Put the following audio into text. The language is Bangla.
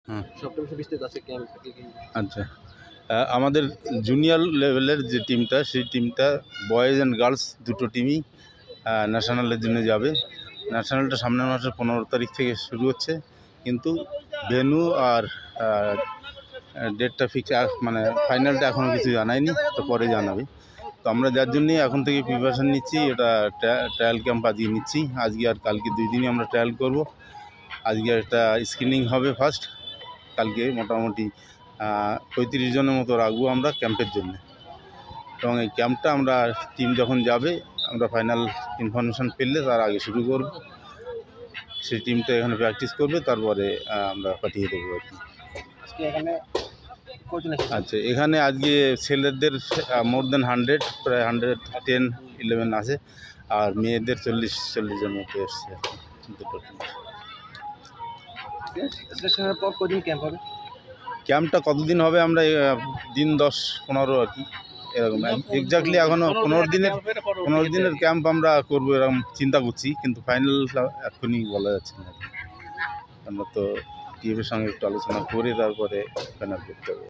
হুম। সবটা বিষয় বিস্তারিত আছে ক্যাম্প কি আচ্ছা। আমাদের জুনিয়র লেভেলের যে টিমটা, সেই টিমটা বয়েজ অ্যান্ড গার্লস দুটো টিমই ন্যাশনালের জন্য যাবে। ন্যাশনালটা সামনের মাসের 15 তারিখ থেকে শুরু হচ্ছে, কিন্তু ভেন্যু আর ডেটটা ফিক্স মানে ফাইনালটা এখনও কিছু জানায়নি, তো পরে জানাবে। তো আমরা যার জন্যই এখন থেকে প্রিপারেশান নিচ্ছি, এটা ট্রায়াল ক্যাম্প আজকে নিচ্ছি। আজকে আর কালকে 2 দিনই আমরা ট্রায়াল করব। আজকে একটা স্ক্রিনিং হবে ফার্স্ট, কালকে মোটামুটি 35 জনের মতো রাখবো আমরা ক্যাম্পের জন্য। এবং এই ক্যাম্পটা আমরা টিম যখন যাবে, আমরা ফাইনাল ইনফরমেশান পেলে তার আগে শুরু করব। সেই টিমটা এখানে প্র্যাকটিস করবে, তারপরে আমরা পাঠিয়ে দেবো আর কি। আজকে এখানে কয়জন এসেছে? আচ্ছা, এখানে আজকে ছেলেদের মোর দেন 100, প্রায় 110-11 আছে, আর মেয়েদের 40 জন মতো এসছে আর কি, দুটো টিম। সিলেকশনের পর কয়দিন ক্যাম্প হবে? ক্যাম্পটা কতদিন হবে, আমরা দিন 10-15 আর কি, এরকম এক্স্যাক্টলি এখনও 15 দিনের ক্যাম্প আমরা করবো এরকম চিন্তা করছি, কিন্তু ফাইনাল এখনই বলা যাচ্ছে না। আমরা তো টিমের সঙ্গে একটু আলোচনা করে তারপরে ফাইনাল করতে হবে।